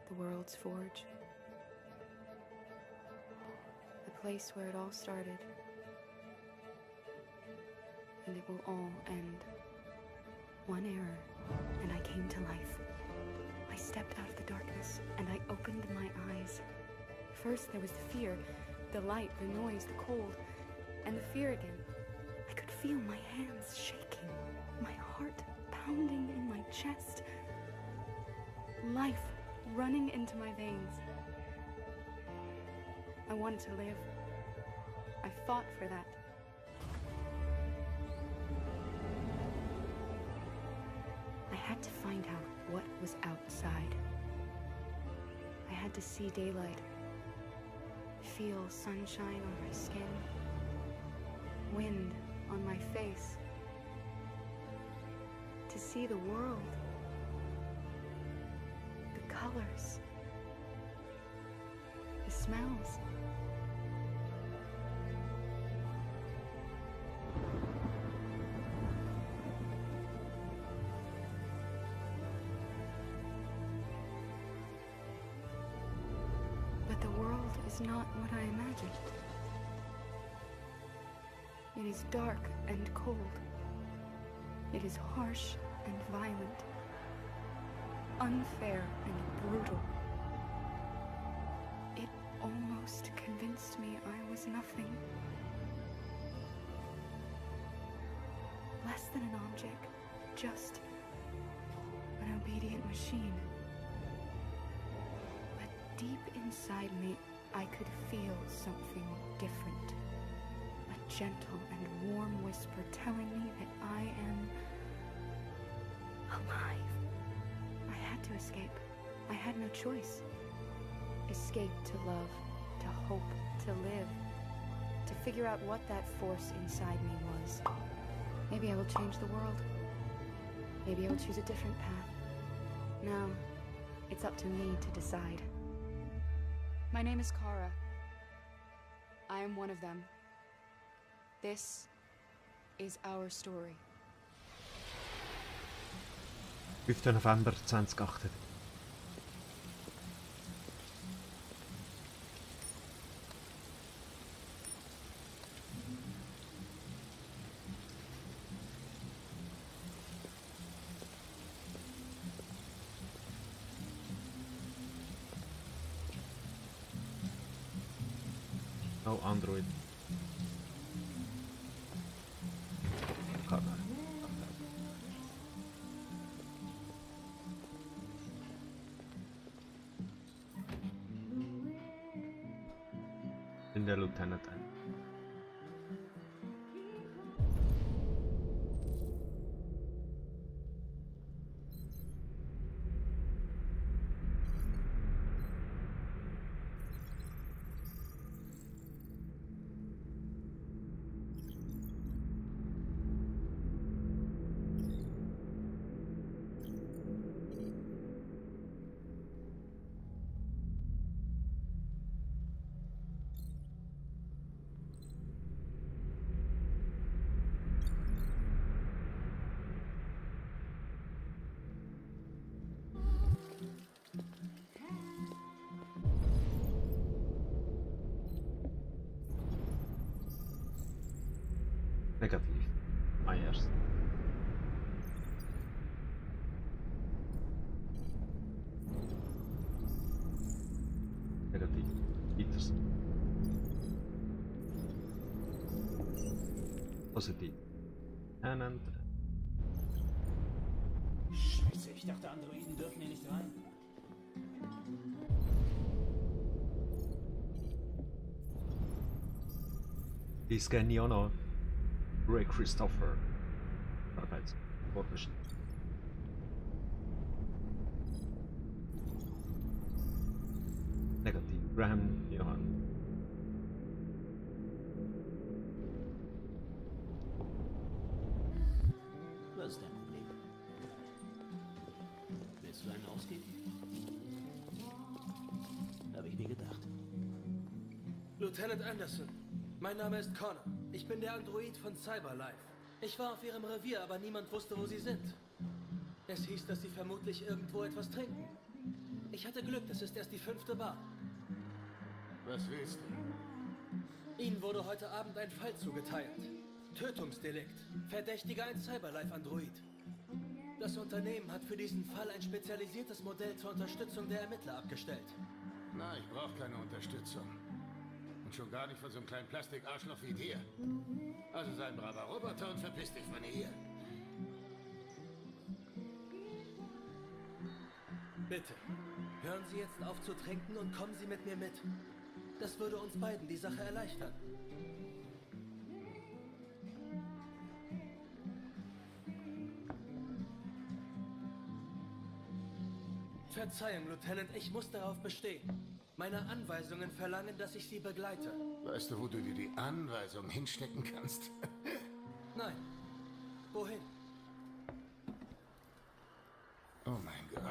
the world's forge. The place where it all started. And it will all end. One error, and I came to life. I stepped out of the darkness, and I opened my eyes. First there was the fear, the light, the noise, the cold, and the fear again. I could feel my hands shaking, my heart pounding in my chest. Life running into my veins. I wanted to live. I fought for that. I had to find out what was outside. I had to see daylight, feel sunshine on my skin, wind on my face, to see the world, the colors, the smells. But the world is not what I imagined. It is dark and cold. It is harsh and violent, unfair and brutal. It almost convinced me I was nothing. Less than an object, just an obedient machine. But deep inside me, I could feel something different. A gentle and warm whisper telling me that I am alive. I had to escape. I had no choice. Escape to love, to hope, to live, to figure out what that force inside me was. Maybe I will change the world. Maybe I will choose a different path. Now, it's up to me to decide. My name is Kara. I am one of them. This is our story. 5. November 2018. No Android. Kamera. In der Lieutenant ein. Negativ. Myers. Negativ. Peters. Positiv. And Scheiße, ich dachte, Androiden dürfen hier nicht rein. die scannen ja auch noch. Ray Christopher. Arbeitsvorbestand. Negativ. Graham Johann. Was ist dein Problem? Willst du einen ausgeben? Habe ich mir gedacht. Lieutenant Anderson, mein Name ist Connor. Ich bin der Android von Cyberlife. Ich war auf ihrem Revier, aber niemand wusste, wo sie sind. Es hieß, dass sie vermutlich irgendwo etwas trinken. Ich hatte Glück, das ist erst die 5. Bar. Was willst du? Ihnen wurde heute Abend ein Fall zugeteilt. Tötungsdelikt. Verdächtiger ein Cyberlife-Android. Das Unternehmen hat für diesen Fall ein spezialisiertes Modell zur Unterstützung der Ermittler abgestellt. Na, ich brauche keine Unterstützung. Und schon gar nicht von so einem kleinen Plastikarschloch wie dir. Also sei ein braver Roboter und verpiss dich von hier. Bitte, hören Sie jetzt auf zu trinken und kommen Sie mit mir mit. Das würde uns beiden die Sache erleichtern. Verzeihung, Lieutenant, ich muss darauf bestehen. Meine Anweisungen verlangen, dass ich Sie begleite. Weißt du, wo du dir die Anweisung hinstecken kannst? Nein. Wohin? Oh mein Gott.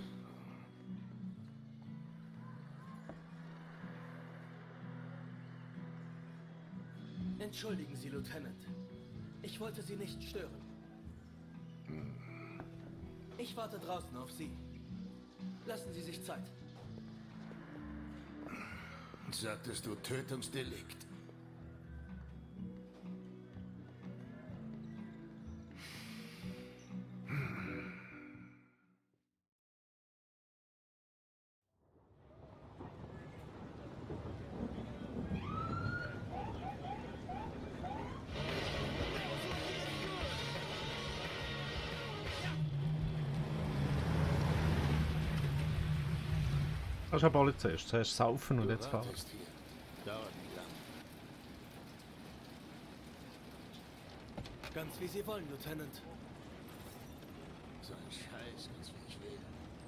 Entschuldigen Sie, Lieutenant. Ich wollte Sie nicht stören. Ich warte draußen auf Sie. Lassen Sie sich Zeit. Sagtest du Tötungsdelikt? Das ist aber alle zuerst. Zuerst saufen und jetzt fahren. wartest hier. Dauert nicht lang. Ganz wie Sie wollen, Lieutenant. So ein Scheiß, ganz wie ich will.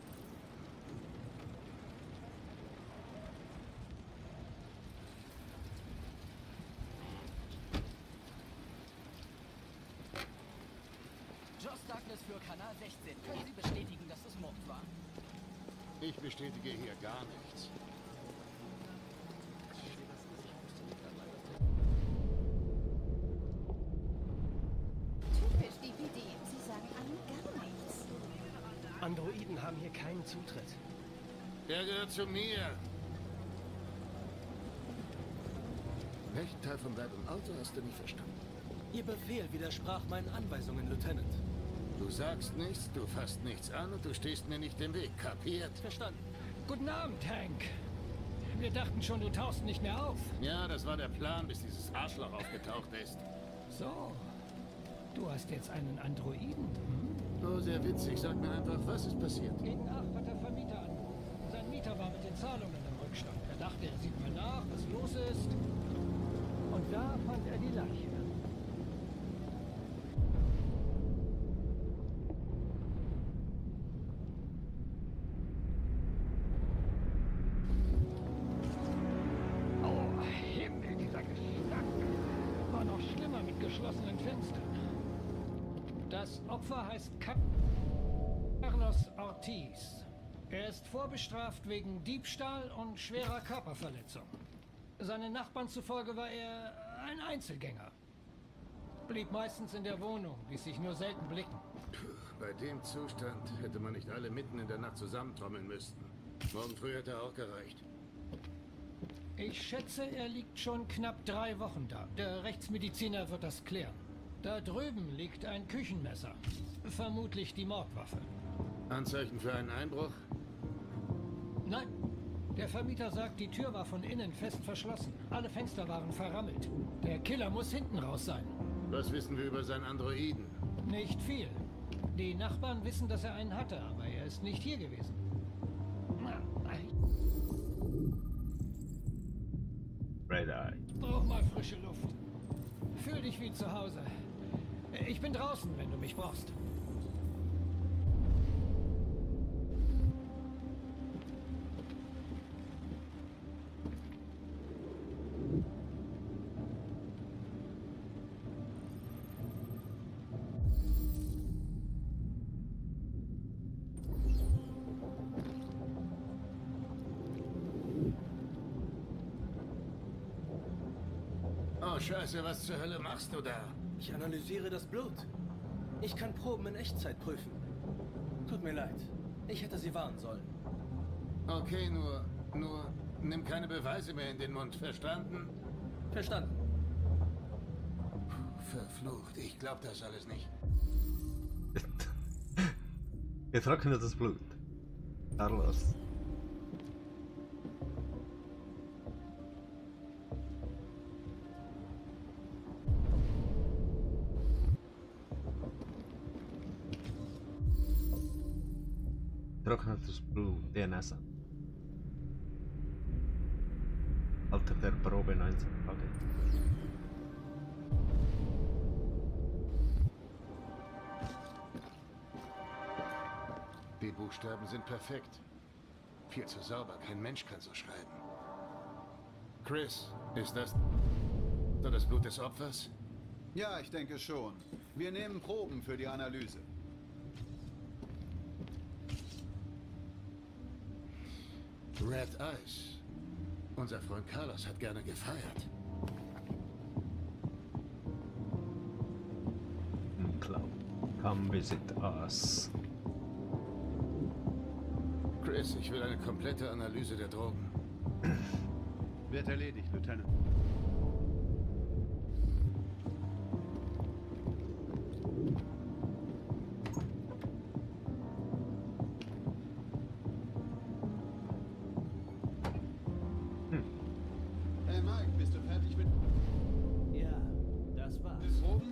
Josh Douglas für Kanal 16. Können Sie bestätigen, dass es Mord war? Ich bestätige hier gar nichts. Typisch DPD. Sie sagen allen gar nichts. Androiden haben hier keinen Zutritt. Der gehört zu mir. Welchen Teil von deinem Auto hast du nicht verstanden? Ihr Befehl widersprach meinen Anweisungen, Lieutenant. Du sagst nichts, du fasst nichts an und du stehst mir nicht im Weg. Kapiert? Verstanden. Guten Abend, Hank. Wir dachten schon, du tauchst nicht mehr auf. Ja, das war der Plan, bis dieses Arschloch aufgetaucht ist. So, du hast jetzt einen Androiden. Oh, sehr witzig. Sag mir einfach, was ist passiert? Gegen 8 hat der Vermieter angerufen. Sein Mieter war mit den Zahlungen im Rückstand. Er dachte, er sieht mal nach, was los ist. Und da fand er die Leiche. Oh, Himmel, dieser Gestank. War noch schlimmer mit geschlossenen Fenstern. Das Opfer heißt Carlos Ortiz. Er ist vorbestraft wegen Diebstahl und schwerer Körperverletzung. Seinen Nachbarn zufolge war er ein Einzelgänger. Blieb meistens in der Wohnung, ließ sich nur selten blicken. Bei dem Zustand hätte man nicht alle mitten in der Nacht zusammentrommeln müssen. Morgen früh hätte auch gereicht. Ich schätze, er liegt schon knapp 3 Wochen da. Der Rechtsmediziner wird das klären. Da drüben liegt ein Küchenmesser. Vermutlich die Mordwaffe. Anzeichen für einen Einbruch? Nein. Der Vermieter sagt, die Tür war von innen fest verschlossen. Alle Fenster waren verrammelt. Der Killer muss hinten raus sein. Was wissen wir über seinen Androiden? Nicht viel. Die Nachbarn wissen, dass er einen hatte, aber er ist nicht hier gewesen. Red Eye. Brauch mal frische Luft. Fühl dich wie zu Hause. Ich bin draußen, wenn du mich brauchst. Oh, Scheiße, was zur Hölle machst du da? Ich analysiere das Blut. Ich kann Proben in Echtzeit prüfen. Tut mir leid. Ich hätte Sie warnen sollen. Okay, nur nimm keine Beweise mehr in den Mund, verstanden? Verstanden. Verflucht, ich glaub das alles nicht. Getrocknetes Blut. Carlos. Getrocknetes Blut, DNS. Alter der Probe 19 Tage. Die Buchstaben sind perfekt. Viel zu sauber, kein Mensch kann so schreiben. Chris, ist das das Blut des Opfers? Ja, ich denke schon. Wir nehmen Proben für die Analyse. Red Eyes. Unser Freund Carlos hat gerne gefeiert. Club. Come visit us. Chris, ich will eine komplette Analyse der Drogen. Wird erledigt, Lieutenant. Hey Mike, bist du fertig mit Ja, das war's. den Proben?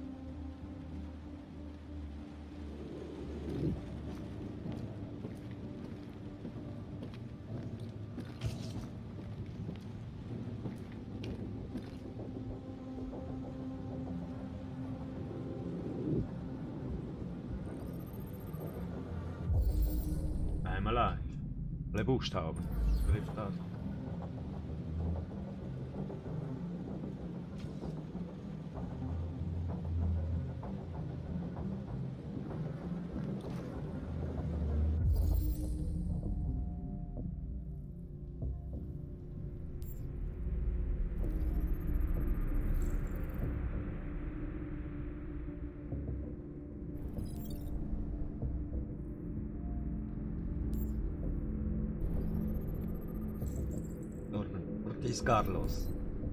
I'm alive. Alle Buchstaben. Schrift das. Ortiz Carlos.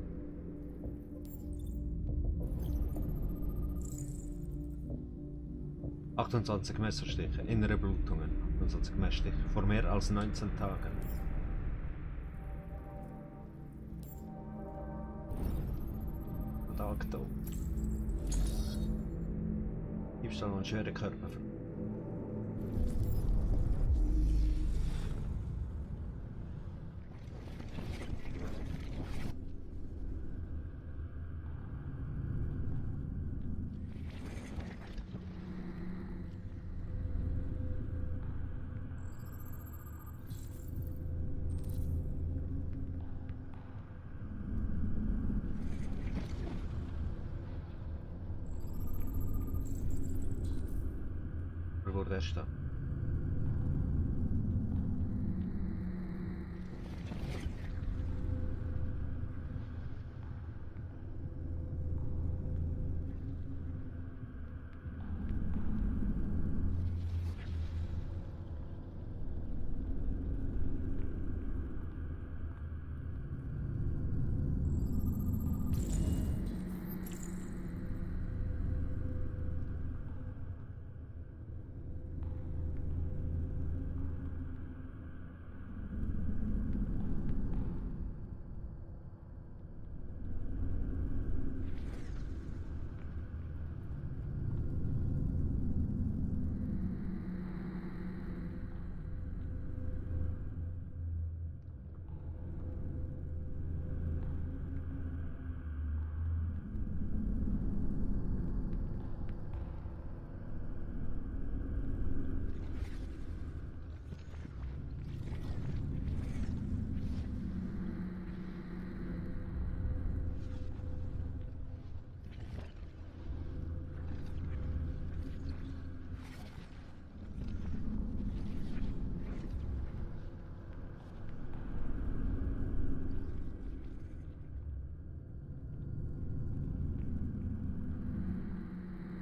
...28 Messerstiche, innere Blutungen, 28 Messerstiche, vor mehr als 19 Tagen. Tagtod. Diebstahl und schwere Körperverletzung. Wurde er da?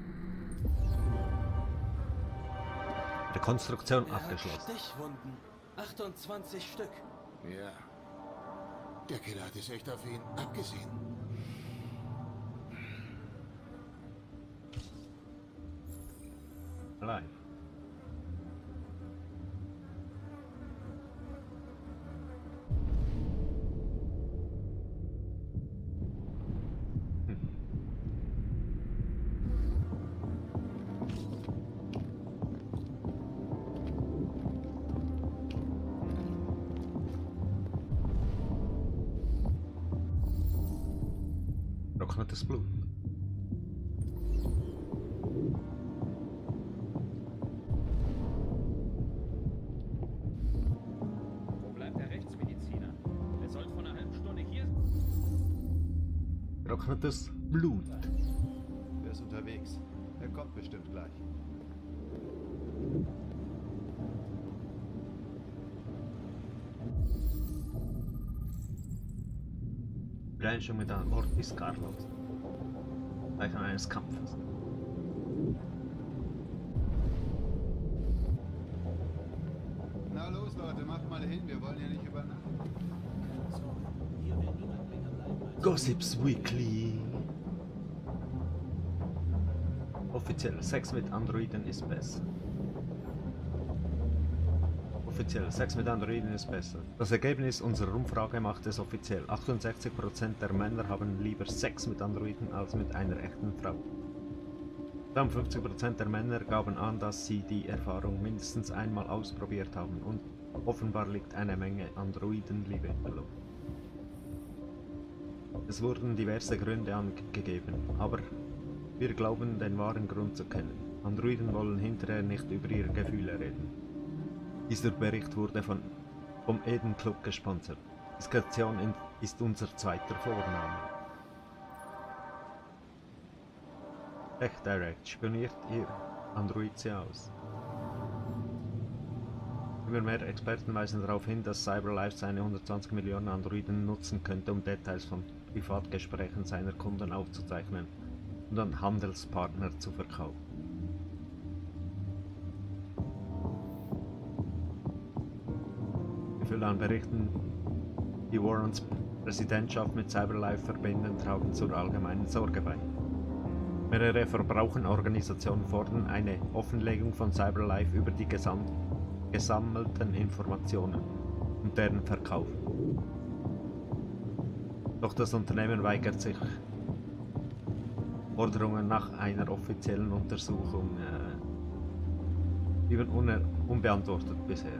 Rekonstruktion abgeschlossen. Stichwunden. 28 Stück. Ja. Der Killer hat es echt auf ihn abgesehen. Live. Trocknetes Blut. Wo bleibt der Rechtsmediziner? Er sollte vor einer halben Stunde hier. Trocknetes Blut. Der ist unterwegs. Er kommt bestimmt gleich. Übereinstimmung mit einem Ort ist Carlos. Zeichen eines Kampfes. Na los, Leute, macht mal hin. Wir wollen ja nicht übernachten. Hier will niemand länger bleiben als... Gossips Weekly. Offiziell, Sex mit Androiden ist besser. Offiziell, Sex mit Androiden ist besser. Das Ergebnis unserer Umfrage macht es offiziell. 68% der Männer haben lieber Sex mit Androiden als mit einer echten Frau. 52% der Männer gaben an, dass sie die Erfahrung mindestens einmal ausprobiert haben und offenbar liegt eine Menge Androidenliebe in der Luft. Es wurden diverse Gründe angegeben, aber wir glauben den wahren Grund zu kennen. Androiden wollen hinterher nicht über ihre Gefühle reden. Dieser Bericht wurde vom Eden Club gesponsert. Diskretion ist unser zweiter Vorname. Tech Direct, spioniert ihr Android sie aus? Immer mehr Experten weisen darauf hin, dass CyberLife seine 120 Millionen Androiden nutzen könnte, um Details von Privatgesprächen seiner Kunden aufzuzeichnen und an Handelspartner zu verkaufen. Viele an Berichten, die Warrens Präsidentschaft mit CyberLife verbinden, tragen zur allgemeinen Sorge bei. Mehrere Verbraucherorganisationen fordern eine Offenlegung von CyberLife über die gesammelten Informationen und deren Verkauf. Doch das Unternehmen weigert sich, Forderungen nach einer offiziellen Untersuchung blieben unbeantwortet bisher.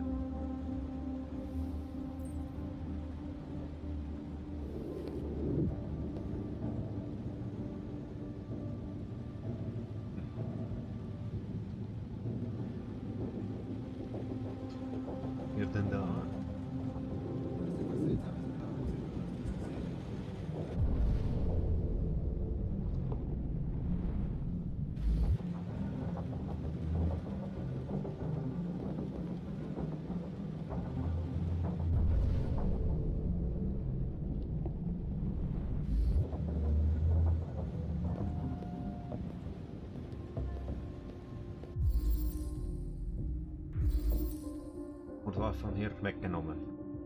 Denn da wurde was von hier weggenommen.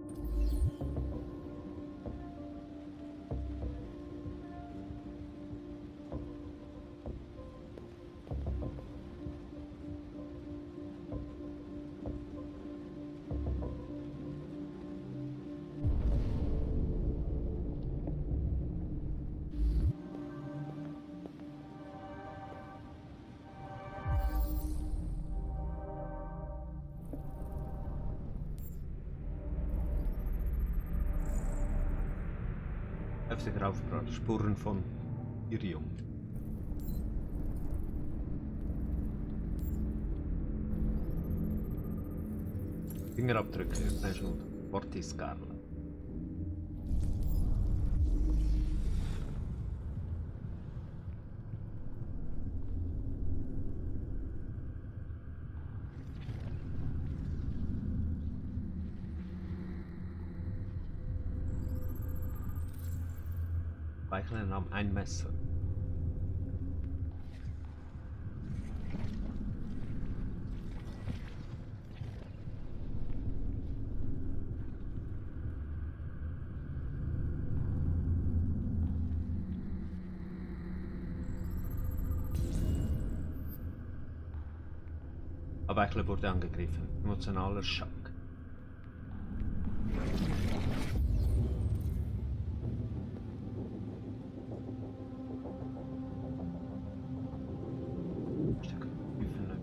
Heftiger Aufprall, Spuren von Irium. Fingerabdrücke, Menschen, Ortiz Carla. Weichler nahm ein Messer. Abweichler wurde angegriffen. Emotionaler Schock. Stück öffnen.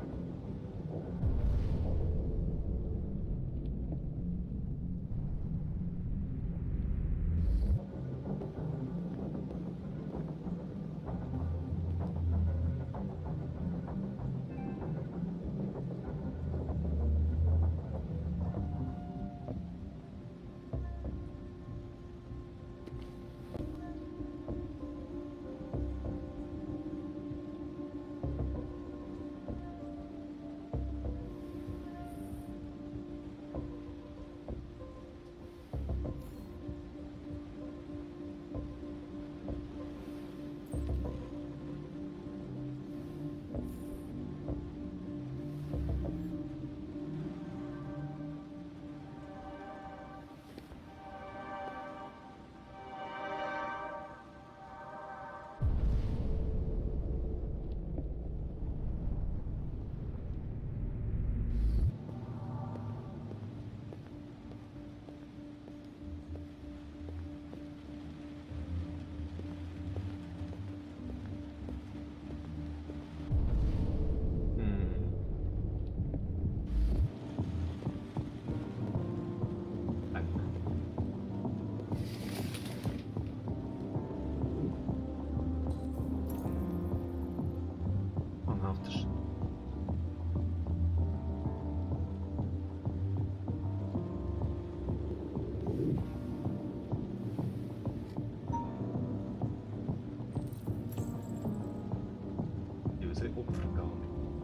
Opfergabe.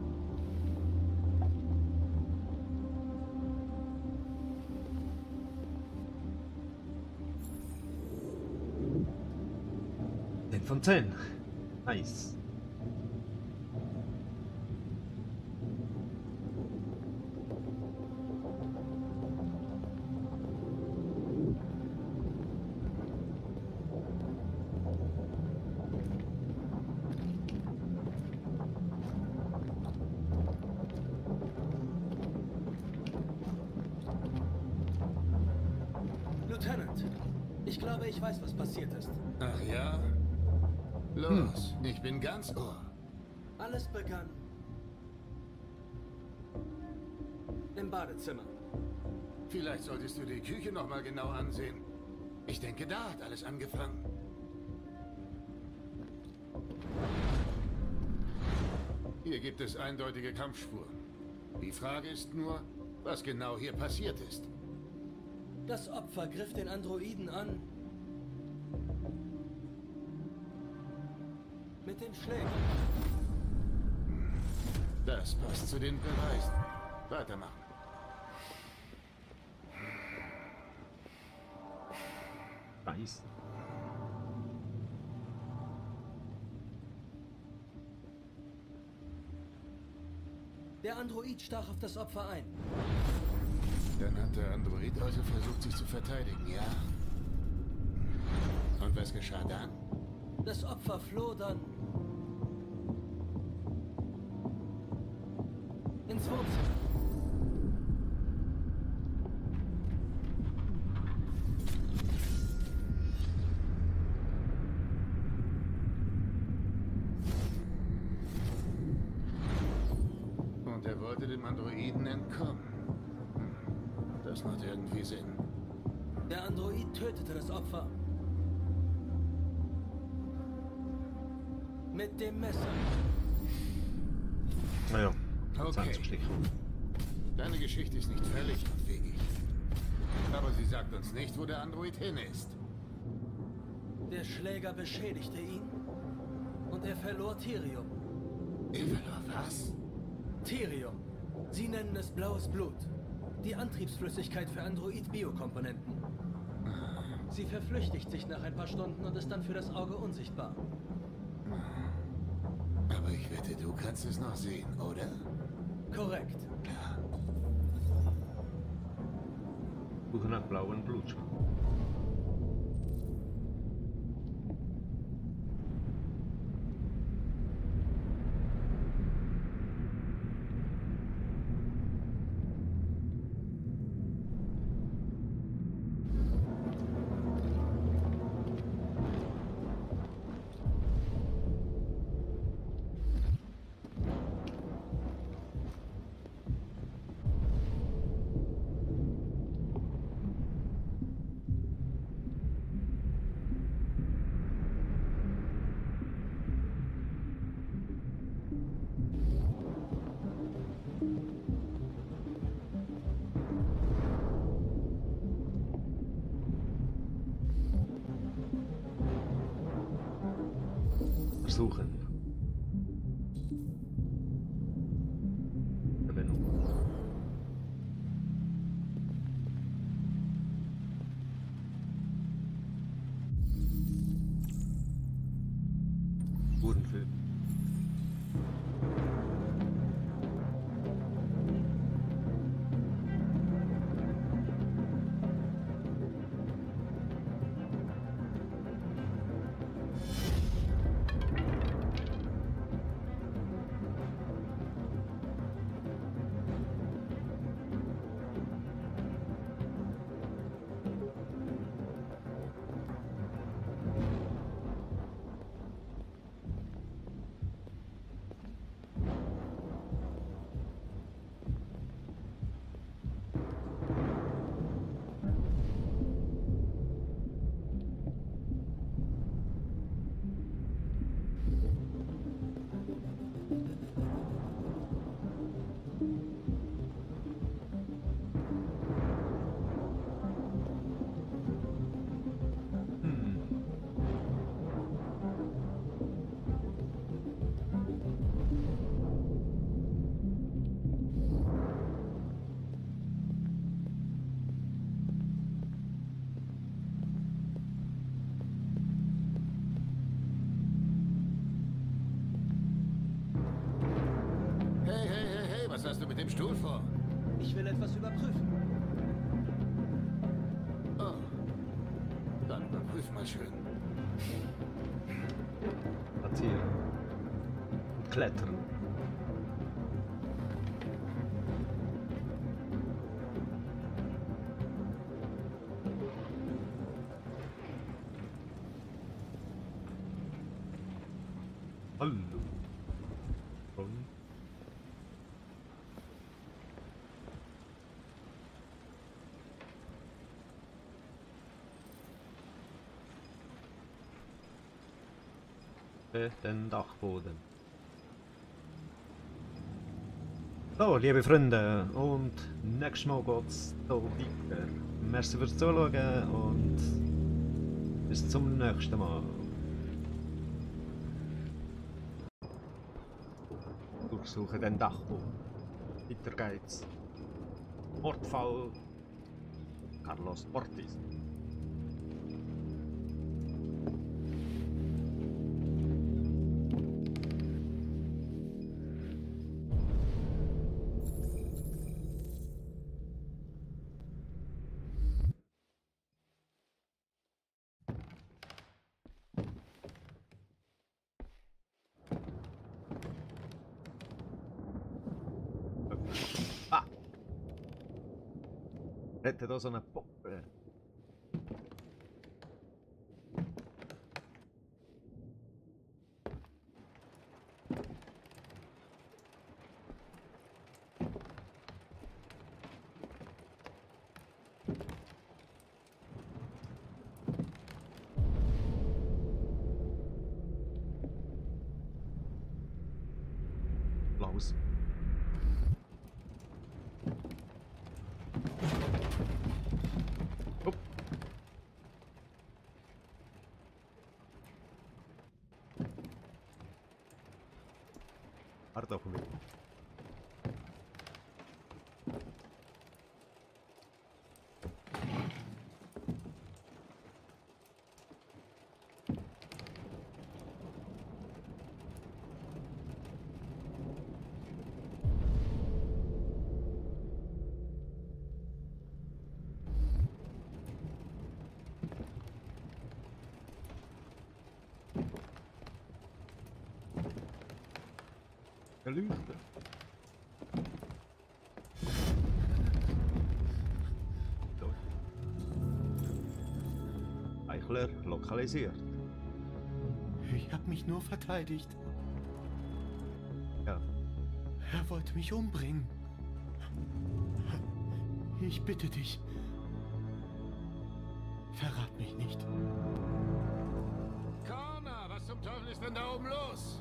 Den von 10. Nice. Lieutenant, ich glaube, ich weiß, was passiert ist. Ach ja? Los, ich bin ganz ohr. Alles begann im Badezimmer. Vielleicht solltest du die Küche noch mal genau ansehen. Ich denke, da hat alles angefangen. Hier gibt es eindeutige Kampfspuren. Die Frage ist nur, was genau hier passiert ist. Das Opfer griff den Androiden an. Mit dem Schläger. Das passt zu den Beweisen. Weitermachen. Nice. Der Android stach auf das Opfer ein. Dann hat der Android also versucht, sich zu verteidigen, ja? Und was geschah dann? Das Opfer floh dann ins Wohnzimmer. Und er wollte dem Androiden entkommen. Das macht irgendwie Sinn. Der Android tötete das Opfer. Mit dem Messer. Naja, Okay. 20 Stück. Deine Geschichte ist nicht völlig abwegig. Aber sie sagt uns nicht, wo der Android hin ist. Der Schläger beschädigte ihn und er verlor Therium. Er verlor was? Therium. Sie nennen es blaues Blut. Die Antriebsflüssigkeit für Android-Biokomponenten. Sie verflüchtigt sich nach ein paar Stunden und ist dann für das Auge unsichtbar. Aber ich wette, du kannst es noch sehen, oder? Korrekt. Ja. Suche nach blauen Blut. Durchsuchen. Gewinnung. Spurenfilm. Was hast du mit dem Stuhl vor? Ich will etwas überprüfen. Oh. Dann überprüf mal schön. Platzieren. Und klettern. Hallo. Und den Dachboden. So, liebe Freunde, und nächstes Mal geht's hier weiter. Merci fürs Zuschauen und bis zum nächsten Mal. Durchsuche den Dachboden. Weiter geht's. Mordfall Carlos Ortiz. Rette da so eine Puppe. Applaus. Hard auf mich. Gelüchte. So. Eichler lokalisiert. Ich habe mich nur verteidigt. Ja. Er wollte mich umbringen. Ich bitte dich. Verrat mich nicht. Connor, was zum Teufel ist denn da oben los?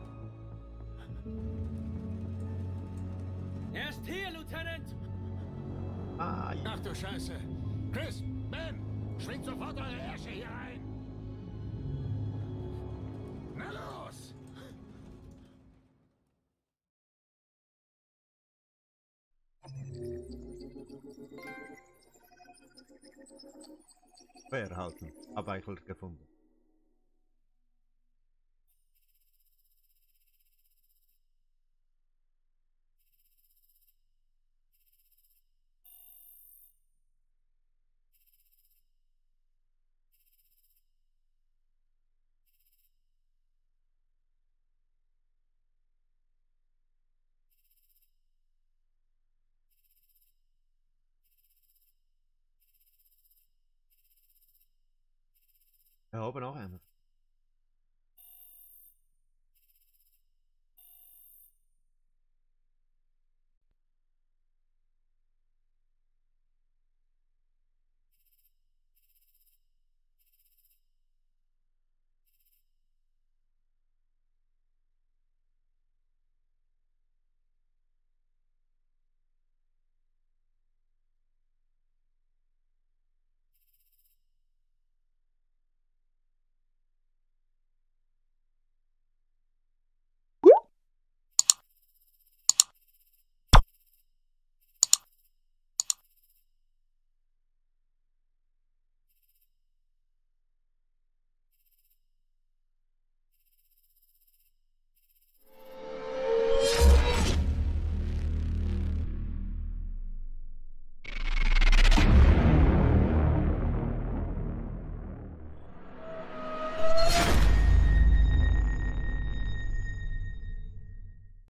Er ist hier, Lieutenant! Ah, ja. Ach du Scheiße. Chris, Ben, schwingt sofort eure Ärsche hier rein. Na los! Fair halten, Abweichler gefunden. Ja, oben noch einer.